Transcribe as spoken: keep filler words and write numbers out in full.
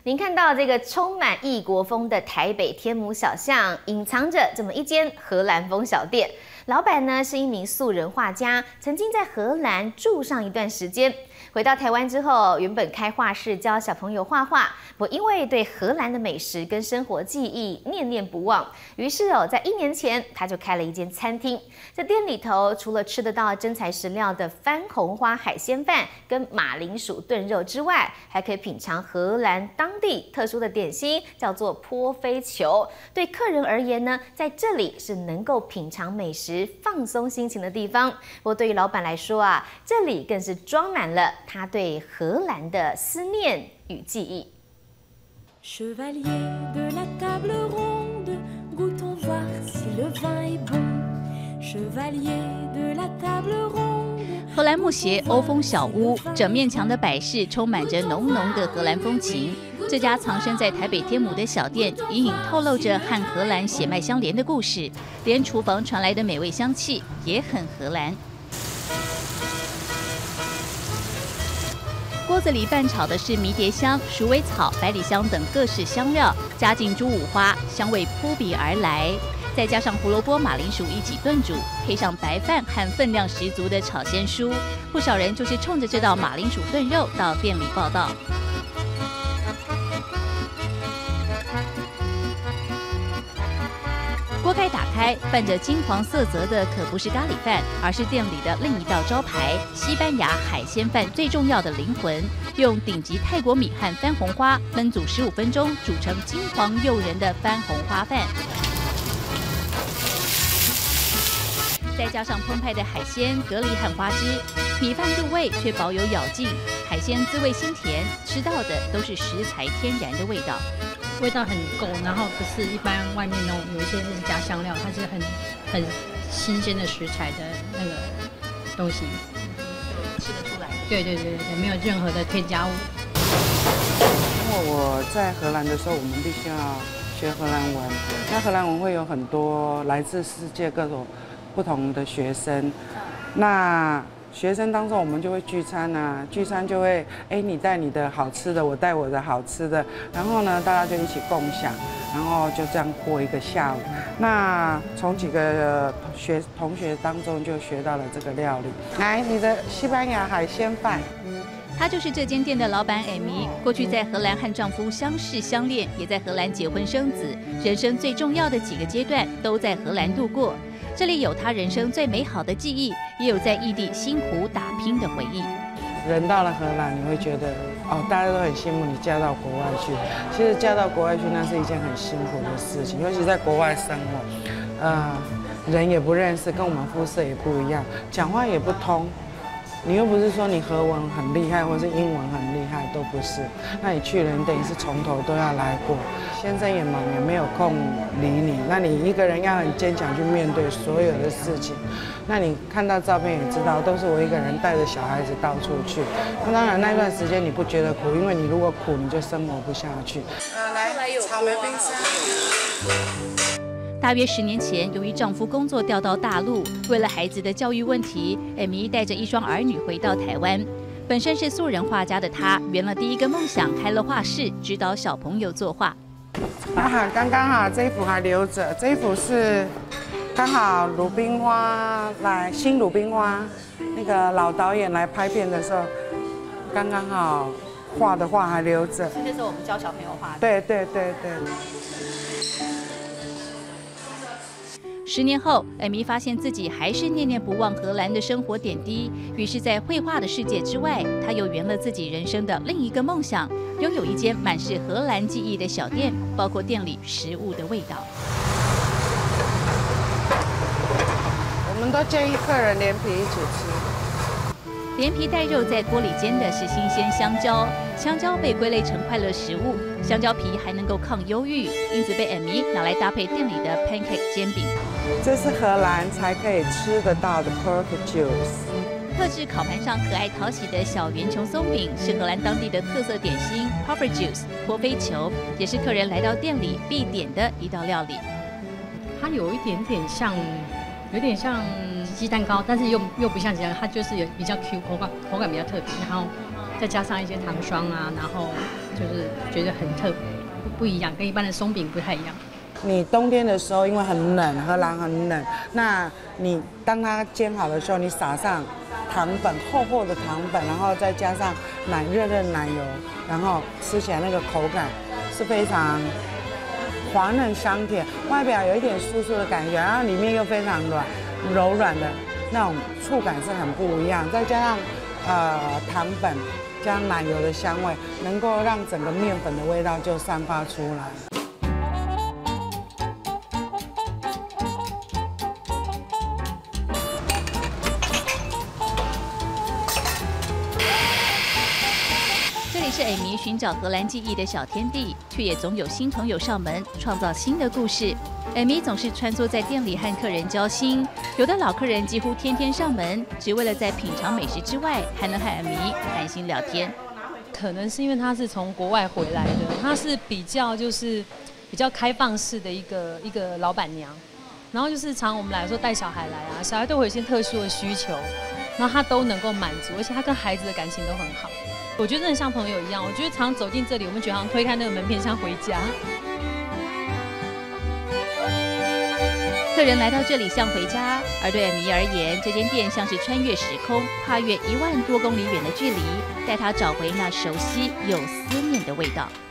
您看到这个充满异国风的台北天母小巷，隐藏着这么一间荷兰风小店。老板呢是一名素人画家，曾经在荷兰住上一段时间。回到台湾之后，原本开画室教小朋友画画，不因为对荷兰的美食跟生活记忆念念不忘，于是哦，在一年前他就开了一间餐厅。在店里头，除了吃得到真材实料的番红花海鲜饭跟马铃薯炖肉之外，还可以品尝荷兰当地特殊的点心，叫做泼飞球。对客人而言呢，在这里是能够品尝美食、放松心情的地方。不过对于老板来说啊，这里更是装满了他对荷兰的思念与记忆。 Chevalier de la table ronde, goûtons voir si le vin est bon. Chevalier de la table ronde. 荷兰木鞋欧风小屋，整面墙的摆饰充满着浓浓的荷兰风情。这家藏身在台北天母的小店，隐隐透露着和荷兰血脉相连的故事，连厨房传来的美味香气也很荷兰。锅子里拌炒的是迷迭香、鼠尾草、百里香等各式香料，加进猪五花，香味扑鼻而来。再加上胡萝卜、马铃薯一起炖煮，配上白饭和分量十足的炒鲜蔬，不少人就是冲着这道马铃薯炖肉到店里报到。锅盖打开，泛着金黄色泽的可不是咖喱饭，而是店里的另一道招牌——西班牙海鲜饭最重要的灵魂，用顶级泰国米和番红花焖煮十五分钟，煮成金黄诱人的番红花饭。再加上澎湃的海鲜、蛤蜊和花枝，米饭入味却保有咬劲，海鲜滋味鲜甜，吃到的都是食材天然的味道。 味道很够，然后不是一般外面那种有一些是加香料，它是很很新鲜的食材的那个东西， 吃得出来。 对对对对对，没有任何的添加物。 因为我在荷兰的时候，我们必须要学荷兰文，那荷兰文会有很多来自世界各种不同的学生，那。学生当中，我们就会聚餐啊，聚餐就会，哎，你带你的好吃的，我带我的好吃的，然后呢，大家就一起共享，然后就这样过一个下午。那从几个学同学当中就学到了这个料理。来，你的西班牙海鲜饭。 她就是这间店的老板艾米，过去在荷兰和丈夫相识相恋，也在荷兰结婚生子，人生最重要的几个阶段都在荷兰度过。这里有她人生最美好的记忆，也有在异地辛苦打拼的回忆。 人到了荷兰，你会觉得哦，大家都很羡慕你嫁到国外去。其实嫁到国外去，那是一件很辛苦的事情，尤其在国外生活，呃，人也不认识，跟我们肤色也不一样，讲话也不通。你又不是说你荷文很厉害，或是英文很厉害，都不是。那你去了，你等于是从头都要来过。先生也忙，也没有空理你。那你一个人要很坚强去面对所有的事情。那你看到照片也知道，都是我一个人带着小孩子到处去。那当然那段时间你不觉得苦，因为你如果苦，你就生活不下去。呃，来，草莓冰沙。 大约十年前，由于丈夫工作调到大陆，为了孩子的教育问题，艾米带着一双儿女回到台湾。本身是素人画家的她，圆了第一个梦想，开了画室，指导小朋友作画。 啊，刚刚好，这一幅还留着，这一幅是刚好鲁冰花来新鲁冰花那个老导演来拍片的时候，刚刚好画的画还留着。 这是我们教小朋友画的。 对对对对。 十年后，艾米发现自己还是念念不忘荷兰的生活点滴，于是，在绘画的世界之外，她又圆了自己人生的另一个梦想，拥有一间满是荷兰记忆的小店，包括店里食物的味道。 我们都建议客人连皮一起吃。 连皮带肉在锅里煎的是新鲜香蕉，香蕉被归类成快乐食物，香蕉皮还能够抗忧郁，因此被艾米拿来搭配店里的 pancake 煎饼。 这是荷兰才可以吃得到的 pork juice。 特制烤盘上可爱讨喜的小圆球松饼是荷兰当地的特色点心 pork juice 泼飞球，也是客人来到店里必点的一道料理。 它有一点点像，有点像鸡蛋糕，但是又又不像鸡蛋糕，它就是有比较 Q 口感，口感比较特别，然后再加上一些糖霜啊，然后就是觉得很特别，不不一样，跟一般的松饼不太一样。 你冬天的时候，因为很冷，荷兰很冷，那你当它煎好的时候，你撒上糖粉，厚厚的糖粉，然后再加上奶热热奶油，然后吃起来那个口感是非常滑嫩香甜，外表有一点酥酥的感觉，然后里面又非常软柔软的那种触感是很不一样，再加上呃糖粉加上奶油的香味，能够让整个面粉的味道就散发出来。 这里是艾米寻找荷兰记忆的小天地，却也总有新朋友上门，创造新的故事。艾米总是穿梭在店里和客人交心，有的老客人几乎天天上门，只为了在品尝美食之外，还能和艾米谈心聊天。 可能是因为他是从国外回来的，他是比较就是比较开放式的一个一个老板娘，然后就是常我们来说带小孩来啊，小孩都会有一些特殊的需求，然后他都能够满足，而且他跟孩子的感情都很好。我觉得真的像朋友一样，我觉得常走进这里，我们觉得好像推开那个门片像回家。 客人来到这里像回家，而对艾米而言，这间店像是穿越时空，跨越一万多公里远的距离，带她找回那熟悉又思念的味道。